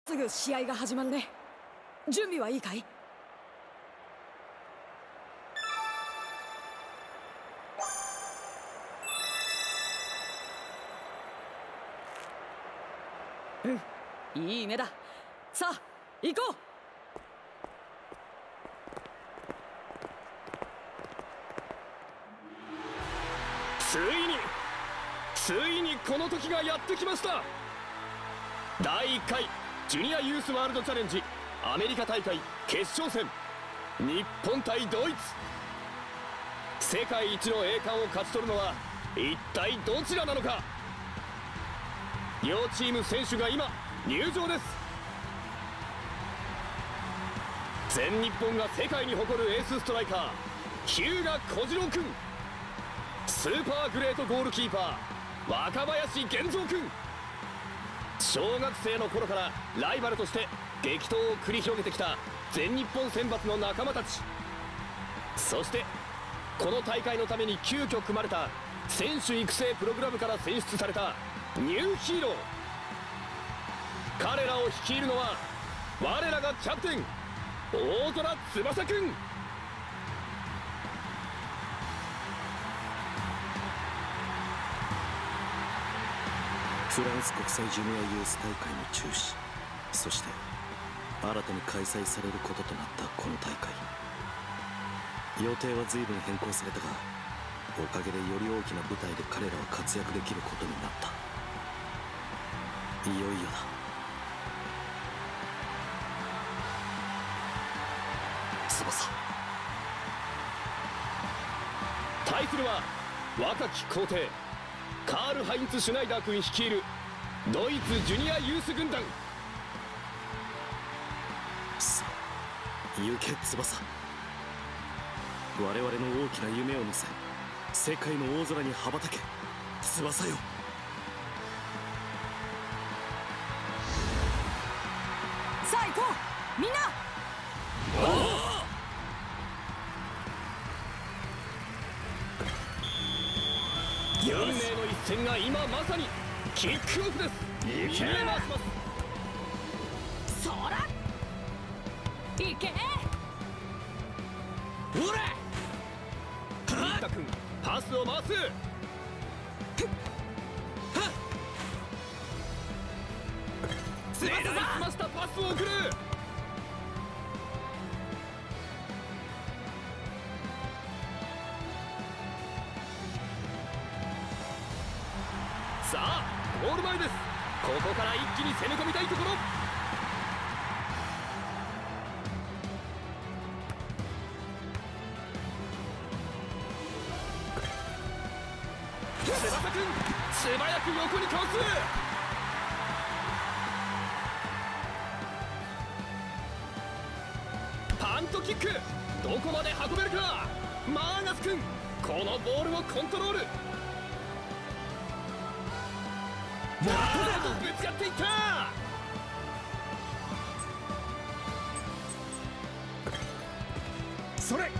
すぐ試合が始まるね。準備はいいかい？うん、いい目だ。さあ行こう。 ついにこの時がやってきました。第1回ジュニアユースワールドチャレンジアメリカ大会決勝戦、日本対ドイツ。世界一の栄冠を勝ち取るのは一体どちらなのか。両チーム選手が今入場です。全日本が世界に誇るエースストライカー日向小次郎君、スーパーグレートゴールキーパー若林源三君。小学生の頃からライバルとして激闘を繰り広げてきた全日本選抜の仲間たち。そしてこの大会のために急遽組まれた選手育成プログラムから選出されたニューヒーロー。彼らを率いるのは我らがキャプテン大空翼君。 フランス国際ジュニアユース大会の中止、そして新たに開催されることとなったこの大会。予定は随分変更されたが、おかげでより大きな舞台で彼らは活躍できることになった。いよいよだ。翼。 対するは若き皇帝カール・ハインツ・シュナイダー君率いるドイツジュニアユース軍団。 さあ行け翼。我々の大きな夢を乗せ世界の大空に羽ばたけ翼よ。 さあ行こうみんな。 運命の一戦が今まさにキックオフです。 いけ。 回します。 そら行け。 ほら。 新田君パスを回す。狙いすましたパスを送る。さあゴール前です。ここから一気に攻め込みたいところ。翼君素早く横にかわす。パントキックどこまで運べるか。マーガス君このボールをコントロール。ぶつかっていった。 それ。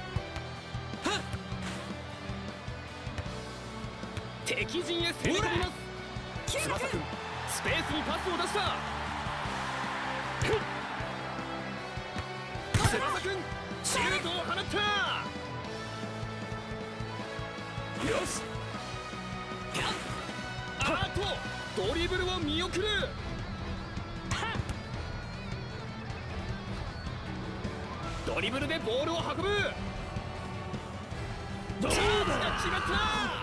敵陣へ攻め込みます。翼君スペースにパスを出した。翼君シュートを放った。 よし。 ドリブルを見送る。ドリブルでボールを運ぶ。チャンスが決まった。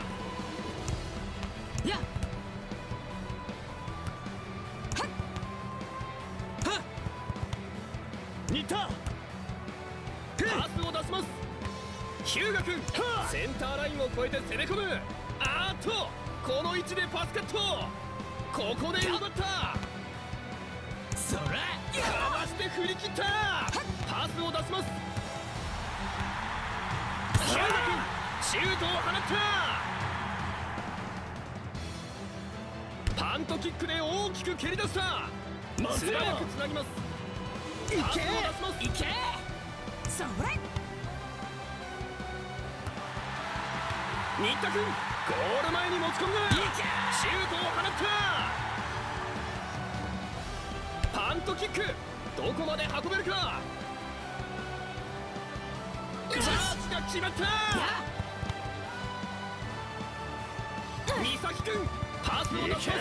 やっ新田パスを出します。日向君センターラインを越えて攻め込む。この位置でパスカット。ここで奪った。 そら。 かわして振り切った。パスを出します。日向君シュートを放った。パントキックで大きく蹴り出した。素早くつなぎます。 いけ。 パスを出します。 いけ。それ。 新田君ゴール前に持ち込んだ。シュートを放った。パントトキックどこまで運べるか。チャージが決まった。美咲くんパスを出す。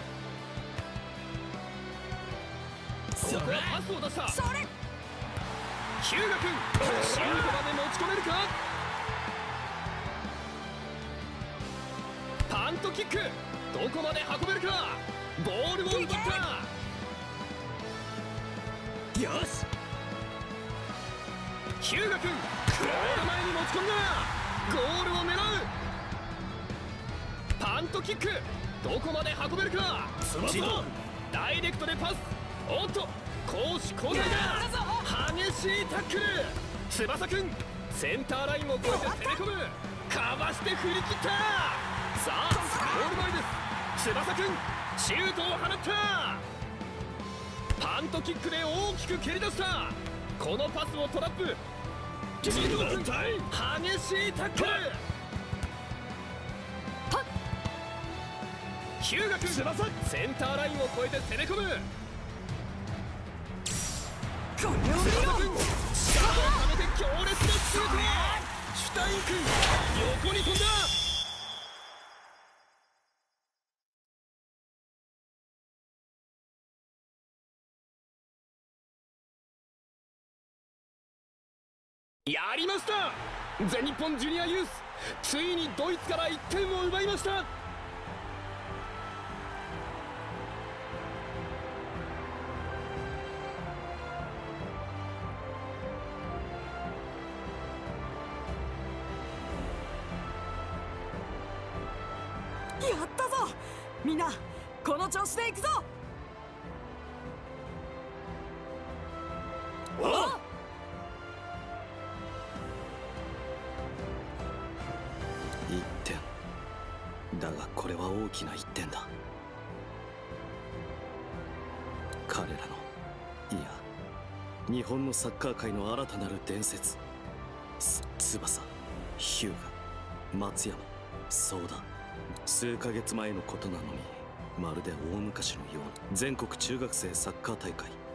ここはパスを出した。 それヒューガくんシュートまで持ち込めるか。パントキックどこまで運べるか。ボールを奪った。 よしヒューガくんゴール前に持ち込んだ。ゴールを狙う。パントキックどこまで運べるか。 翼ダイレクトでパス。おっと攻守交代だ。激しいタックル。翼くんセンターラインを越えて攻め込む。かわして振り切った。さあゴール前です。翼くんシュートを放った。パントキックで大きく蹴り出した。このパスをトラップ。激しいタックル。ヒューガくんセンターラインを越えて攻め込む。 これを見ろ。 力をためて強烈なシュート。シュタイン君横に飛んだ。やりました。全日本ジュニアユースついにドイツから1点を奪いました。やったぞみんな、この調子でいくぞ。 お 1点だがこれは大きな1点だ。彼らのいや日本のサッカー界の新たなる伝説、翼、ヒューガ、松山、相田、数ヶ月前のことなのにまるで大昔のように。全国中学生サッカー大会